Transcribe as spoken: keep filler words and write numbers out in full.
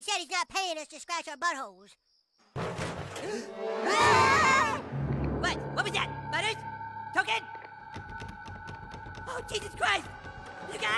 Said he's not paying us to scratch our buttholes. What? What was that? Butters? Token? Oh, Jesus Christ! Look